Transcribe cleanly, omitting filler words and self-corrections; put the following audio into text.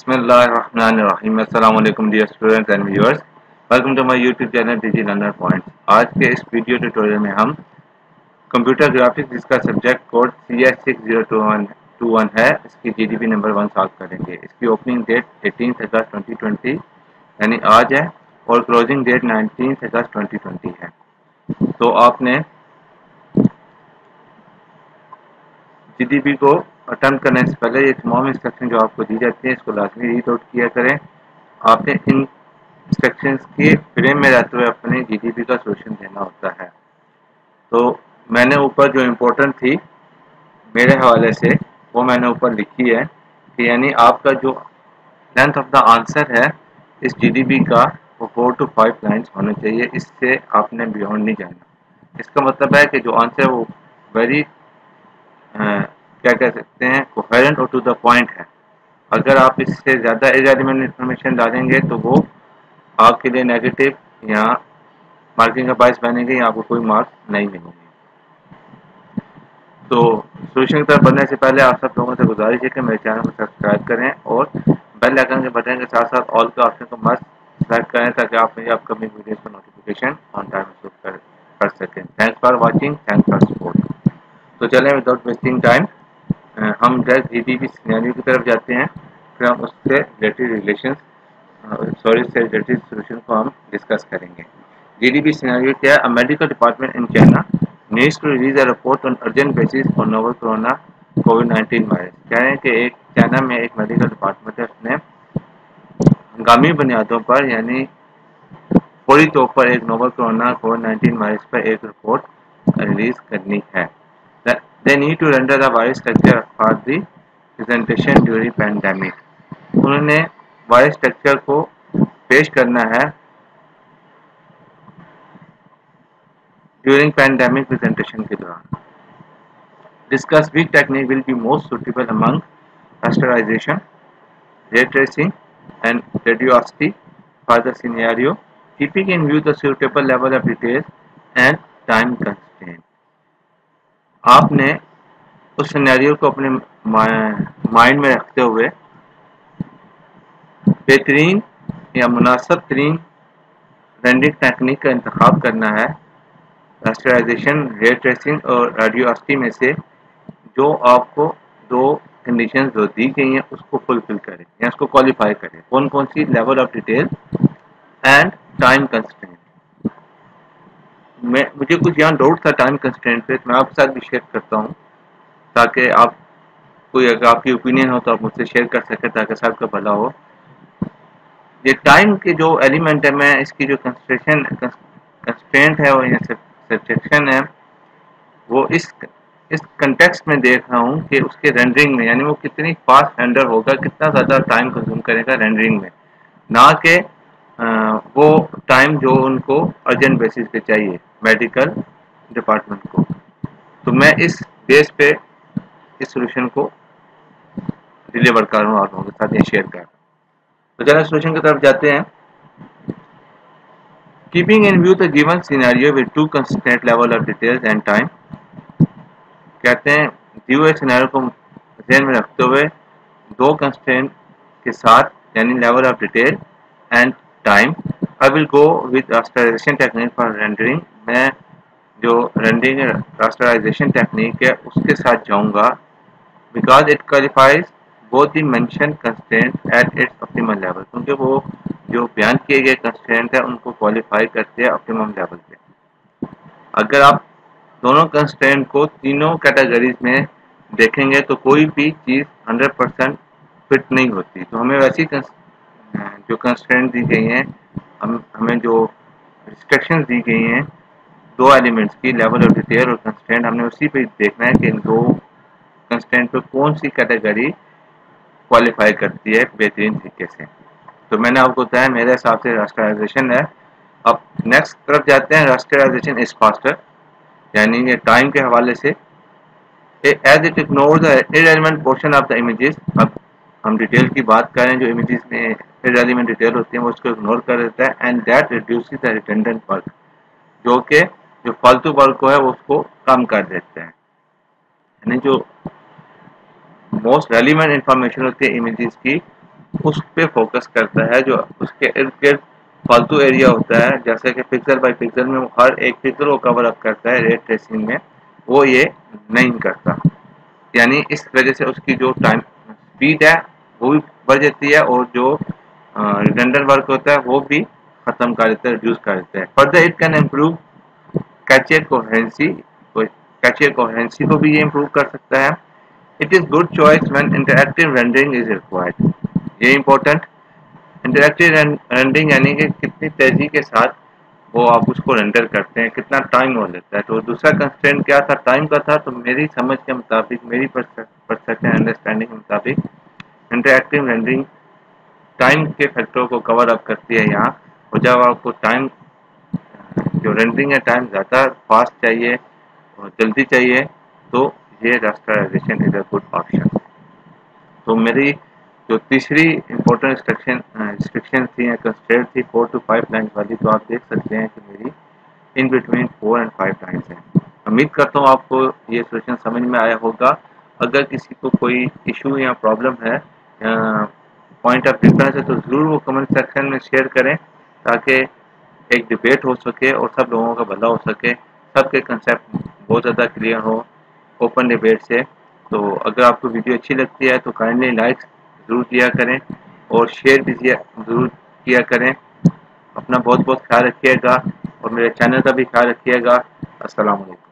बिस्मिल्लाहिर्रहमानिर्रहीम। अस्सलाम वालेकुम dear students and viewers, welcome to my YouTube channel Digi Learner Points. आज के इस वीडियो ट्यूटोरियल में हम कंप्यूटर ग्राफिक्स जिसका सब्जेक्ट कोड CS6021 है, इसकी जीडीपी नंबर 1 सॉल्व करेंगे। इसकी ओपनिंग डेट 18 अगस्त 2020 यानी आज है और क्लोजिंग डेट 19 अगस्त 2020 है। तो आपने जीडीपी को अटेम्प्ट करने से पहले ये तमाम इंस्ट्रक्शन जो आपको दी जाती है इसको लाजमी रीड आउट किया करें। आपने इन इंस्ट्रक्शंस के फ्रेम में रहते हुए अपने जीडीपी का सोल्यूशन देना होता है। तो मैंने ऊपर जो इम्पोर्टेंट थी मेरे हवाले से वो मैंने ऊपर लिखी है कि यानी आपका जो लेंथ ऑफ द आंसर है इस जीडीपी का वो 4 to 5 लाइन्स होने चाहिए, इससे आपने बियॉन्ड नहीं जाना। इसका मतलब है कि जो आंसर है वो वेरी क्या कह सकते हैं कोहेरेंट और टू द पॉइंट है। अगर आप इससे ज़्यादा इररेलेवेंट इंफॉर्मेशन डालेंगे तो वो आपके लिए नेगेटिव या मार्किंग का बायस बनेंगे या आपको कोई मार्क्स नहीं मिलेंगे। तो सोल्यूशन की तरफ बढ़ने से पहले आप सब लोगों से गुजारिश है कि मेरे चैनल को सब्सक्राइब करें और बेल आइकन के बटन के साथ साथ ऑल के ऑप्शन को मस्ट सेलेक्ट करें ताकि आप मेरी अपकमिंग वीडियोस का नोटिफिकेशन ऑन टाइम रिसीव कर सकें। Thanks for watching, thanks for support. तो चलें विदाउट वेस्टिंग टाइम हम डायरेक्ट जीडीपी सिनेरियो की तरफ जाते हैं, फिर हम उससे रिलेटेड से रिलेटेड सोल्यूशन को हम डिस्कस करेंगे। जीडीपी सिनेरियो क्या है? A medical department in China needs to release a report on urgent basis on novel corona कोविड-19 वायरस। कह रहे हैं कि एक चाइना में एक मेडिकल डिपार्टमेंट है, उसने हंगामी बुनियादों पर यानी फौरी तौर पर एक नोवल कोरोना कोविड-19 वायरस पर एक रिपोर्ट रिलीज करनी है। They need to render the virus structure for the presentation during pandemic. उन्होंने वायरस स्ट्रक्चर को पेश करना है ड्यूरिंग पैंडेमिक प्रेजेंटेशन के दौरान। Discuss which technique will be most suitable among rasterization, ray tracing and radiosity for the scenario, keeping in view the suitable level of details and time constraint. आपने उस scenario को अपने mind में रखते हुए बेहतरीन या मुनासिब तरीन रेंडरिंग टेक्निक का इंतखाब करना है रास्टराइजेशन, रे ट्रेसिंग और रेडियोसिटी में से जो आपको दो कंडीशंस जो दी गई हैं उसको फुलफिल करे या उसको क्वालिफाई करे। कौन कौन सी? Level of detail and time constraint. मुझे कुछ यहाँ डाउट था टाइम कंस्ट्रेंट पे, तो मैं आपके साथ भी शेयर करता हूँ ताकि आप कोई अगर आपकी ओपिनियन हो तो आप मुझसे शेयर कर सकें ताकि सबका भला हो। ये टाइम के जो एलिमेंट है, मैं इसकी जो कंस्ट्रेंट है और या सब्जेक्शन है वो इस कंटेक्स्ट में देख रहा हूँ कि उसके रेंडरिंग में यानी वो कितनी फास्ट रेंडर होगा, कितना ज़्यादा टाइम कंज्यूम करेगा रेंडरिंग में, ना कि वो टाइम जो उनको अर्जेंट बेसिस पे चाहिए मेडिकल डिपार्टमेंट को। तो मैं इस बेस पे इस सोल्यूशन को डिलीवर कर रहा हूँ आप लोगों के साथ ये शेयर कर रहा हूँ। तो चलो सोल्यूशन की तरफ जाते हैं। Keeping in view the given scenario with two constant level of details and time. कहते हैं दिए हुए सिनेरियो को ध्यान में रखते हुए दो कंस्टेंट के साथ यानी level of detail and time. I will go with rasterisation technique for rendering. मैं जो रेंडरिंग रास्टराइजेशन टेक्निक है उसके साथ जाऊंगा because it qualifies both the mention constant at its optimum level, क्योंकि वो जो बयान किए गए कंस्टेंट है उनको क्वालिफाई करते हैं ऑप्टिमम लेवल पे। अगर आप दोनों कंस्टेंट को तीनों कैटेगरीज में देखेंगे तो कोई भी चीज़ 100% फिट नहीं होती। तो हमें वैसी जो कंस्टेंट दी गई हैं, हमें जो रिस्ट्रिक्शंस दी गई हैं दो एलिमेंट्स की, लेवल ऑफ डिटेल और कंस्टेंट, हमने उसी पे देखना है कि इन दो कंस्टेंट पे कौन सी कैटेगरी क्वालिफाई करती है बेहतरीन तरीके से। तो मैंने आपको बताया मेरे हिसाब से रास्टराइजेशन है। अब नेक्स्ट तरफ जाते हैं। रास्टराइजेशन इज फास्टर यानी ये टाइम के हवाले से as it ignore the irrelevant portion of the images. अब हम डिटेल की बात करें, जो इमेजेस में इररेलेवेंट डिटेल होती है वो उसको इग्नोर कर देता है and that reduces the redundant work, जो कि जो फालतू वर्क को है वो उसको कम कर देते हैं। यानी जो मोस्ट रेलिवेंट इंफॉर्मेशन होती है इमेजेस की उस पे फोकस करता है। जो उसके इर्द गिर्द फालतू एरिया होता है, जैसे कि पिक्सल बाय पिक्सल में वो हर एक पिक्सल को कवर अप करता है रे ट्रेसिंग में, वो ये नहीं करता। यानी इस वजह से उसकी जो टाइम स्पीड है वो भी बढ़ जाती है, और जो रिडंडेंट वर्क होता है वो भी खत्म कर देता है, रिड्यूस कर देता है। Further it can improve cache coherency, cache coherency को भी ये इम्प्रूव कर सकता है। It is good choice when interactive rendering is required. ये इंपॉर्टेंट, इंटरैक्टिव रेंडरिंग यानी कि कितनी तेजी के साथ वो आप उसको रेंडर करते हैं, कितना टाइम वो लेता है। तो दूसरा कंस्ट्रेंट क्या था, टाइम का था। तो मेरी समझ के मुताबिक, मेरी परसेप्शन अंडरस्टैंडिंग के मुताबिक, इंटरैक्टिव रेंडरिंग टाइम के फैक्टरों को कवर अप करती है यहाँ। और जब आपको टाइम, जो रेंडरिंग है, टाइम ज़्यादा फास्ट चाहिए और जल्दी चाहिए, तो ये rasterisation is a good option. तो मेरी जो तीसरी इंपॉर्टेंट रिस्ट्रिक्शन थी या कंस्ट्रेंट थी 4 to 5 लाइन्स वाली, तो आप देख सकते हैं कि मेरी इन बिटवीन 4 and 5 लाइन्स हैं। उम्मीद करता हूँ आपको ये सोल्यूशन समझ में आया होगा। अगर किसी को कोई इशू या प्रॉब्लम है, पॉइंट ऑफ डिफरेंस है, तो ज़रूर वो कमेंट सेक्शन में शेयर करें, ताकि एक डिबेट हो सके और सब लोगों का भला हो सके, सबके कंसेप्ट बहुत ज़्यादा क्लियर हो ओपन डिबेट से। तो अगर आपको वीडियो अच्छी लगती है तो काइंडली लाइक ज़रूर किया करें और शेयर भी ज़रूर किया करें। अपना बहुत बहुत ख्याल रखिएगा और मेरे चैनल का भी ख्याल रखिएगा। अस्सलाम वालेकुम।